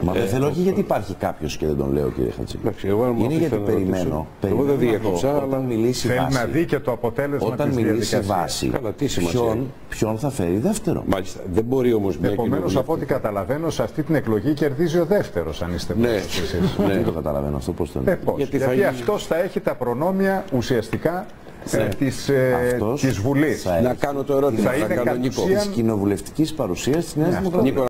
Μα δεν θέλω, όχι γιατί υπάρχει κάποιος και δεν τον λέω, κύριε Χατζηδάκη. Είναι γιατί περιμένω. Εγώ δεν διέκοψα, αλλά μιλήσει θέλει βάση. να δει και το αποτέλεσμα όταν της μιλήσει διαδικασίας. βάση, ποιον θα φέρει δεύτερο. Μάλιστα. Δεν μπορεί όμως μια Επομένως, από ό,τι καταλαβαίνω, σε αυτή την εκλογή κερδίζει ο δεύτερος, αν είστε ναι, εσείς. Δεν το καταλαβαίνω αυτό, πώς το είναι. Γιατί αυτός θα έχει τα προνόμια ουσιαστικά της Βουλής. Να κάνω το ερώτημα. Θα είναι κατ' ουσίαν της κοινοβουλευτικής παρουσίας της Νέας Δημοκρατίας.